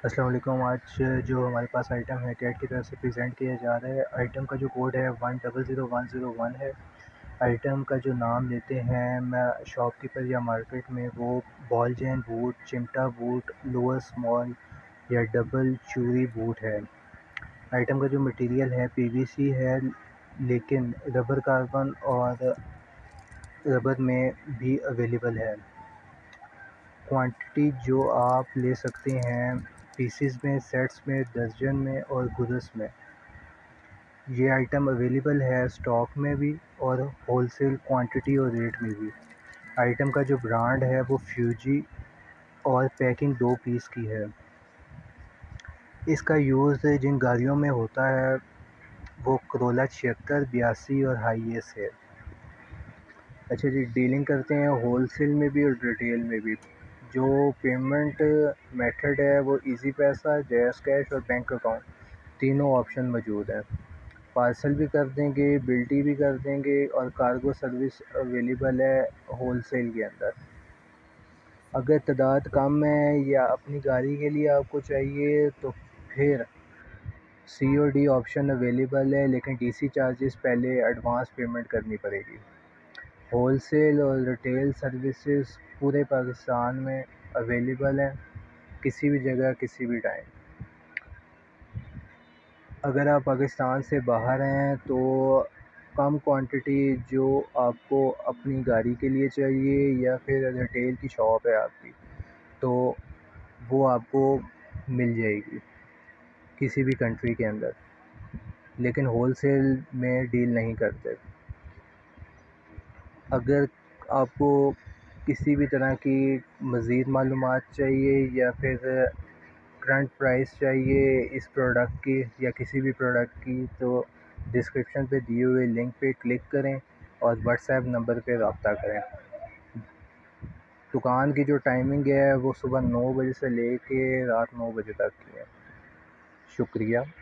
अस्सलाम वालेकुम। आज जो हमारे पास आइटम है कैट की तरफ से प्रेजेंट किया जा रहा है। आइटम का जो कोड है 100101 है। आइटम का जो नाम लेते हैं मैं शॉपकीपर या मार्केट में, वो बॉल जैन बूट, चिमटा बूट, लोअर स्मॉल या डबल चूरी बूट है। आइटम का जो मटेरियल है पीवीसी है, लेकिन रबर कार्बन और रबर में भी अवेलेबल है। क्वांटिटी जो आप ले सकते हैं पीसेस में, सेट्स में, दर्जन में और गुरस में। ये आइटम अवेलेबल है स्टॉक में भी और होलसेल क्वांटिटी और रेट में भी। आइटम का जो ब्रांड है वो फ्यूजी और पैकिंग 2 पीस की है। इसका यूज़ जिन गाड़ियों में होता है वो करोला 76, 82 और हाईएस है। अच्छा जी, डीलिंग करते हैं होलसेल में भी और रिटेल में भी। जो पेमेंट मेथड है वो इजी पैसा, जैज़ कैश और बैंक अकाउंट, तीनों ऑप्शन मौजूद हैं। पार्सल भी कर देंगे, बिल्टी भी कर देंगे और कार्गो सर्विस अवेलेबल है होलसेल के अंदर। अगर तादाद कम है या अपनी गाड़ी के लिए आपको चाहिए तो फिर COD ऑप्शन अवेलेबल है, लेकिन DC चार्जेस पहले एडवांस पेमेंट करनी पड़ेगी। होलसेल और रिटेल सर्विसेज पूरे पाकिस्तान में अवेलेबल हैं, किसी भी जगह किसी भी टाइम। अगर आप पाकिस्तान से बाहर हैं तो कम क्वांटिटी जो आपको अपनी गाड़ी के लिए चाहिए या फिर रिटेल की शॉप है आपकी, तो वो आपको मिल जाएगी किसी भी कंट्री के अंदर, लेकिन होलसेल में डील नहीं करते। अगर आपको किसी भी तरह की मज़ीद मालूमात चाहिए या फिर करंट प्राइस चाहिए इस प्रोडक्ट की या किसी भी प्रोडक्ट की, तो डिस्क्रिप्शन पे दिए हुए लिंक पे क्लिक करें और व्हाट्सएप नंबर पे रब्ता करें। दुकान की जो टाइमिंग है वो सुबह 9 बजे से लेके रात 9 बजे तक की है। शुक्रिया।